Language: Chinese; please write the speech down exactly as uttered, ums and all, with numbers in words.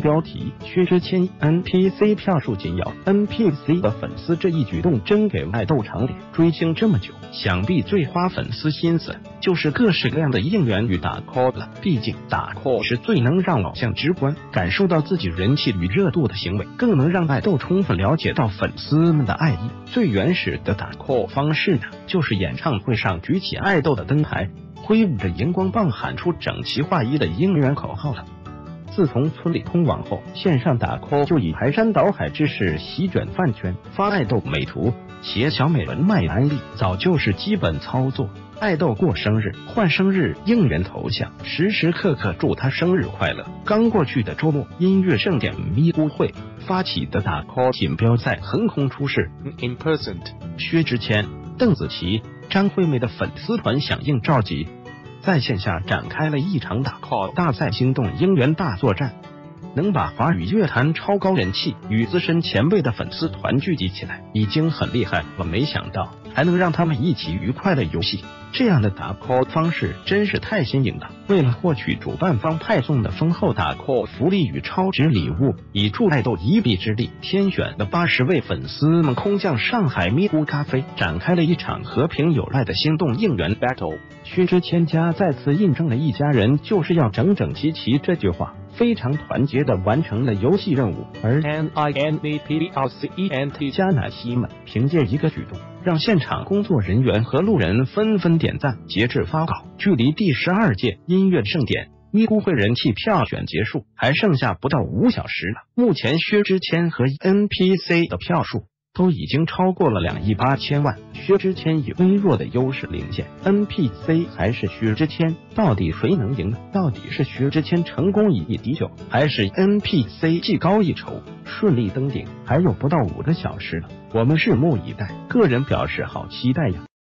标题：薛之谦 N P C 票数紧咬 N P C 的粉丝这一举动真给爱豆长脸。追星这么久，想必最花粉丝心思就是各式各样的应援与打 call 了。毕竟打 call 是最能让偶像直观感受到自己人气与热度的行为，更能让爱豆充分了解到粉丝们的爱意。最原始的打 call 方式呢，就是演唱会上举起爱豆的灯牌，挥舞着荧光棒喊出整齐划一的应援口号了。自从村里通网后，线上打 call 就以排山倒海之势席卷饭圈，发爱豆美图、写小美文卖安利，早就是基本操作。爱豆过生日换生日应援头像，时时刻刻祝他生日快乐。刚过去的周末，音乐盛典咪咕会发起的打 call 锦标赛横空出世 ，In Person， 薛之谦、邓紫棋、张惠妹的粉丝团响应召集，在线下展开了一场打 call 大赛，心动应援大作战，能把华语乐坛超高人气与资深前辈的粉丝团聚集起来，已经很厉害了。没想到还能让他们一起愉快的游戏，这样的打 call 方式真是太新颖了。为了获取主办方派送的丰厚打 call 福利与超值礼物，以助爱豆一臂之力，天选的八十位粉丝们空降上海咪咕咖啡，展开了一场和平友爱的心动应援 battle。薛之谦家再次印证了一家人就是要整整齐齐这句话，非常团结的完成了游戏任务。而 N I N V P D R C E N T 加奶昔们凭借一个举动，让现场工作人员和路人纷纷点赞。截至发稿，距离第十二届音乐盛典咪咕会人气票选结束还剩下不到五小时了。目前薛之谦和 N P C 的票数都已经超过了两亿八千万，薛之谦以微弱的优势领先 ，N P C 还是薛之谦，到底谁能赢呢？到底是薛之谦成功以一敌九，还是 N P C 技高一筹顺利登顶？还有不到五个小时了，我们拭目以待。个人表示好期待呀！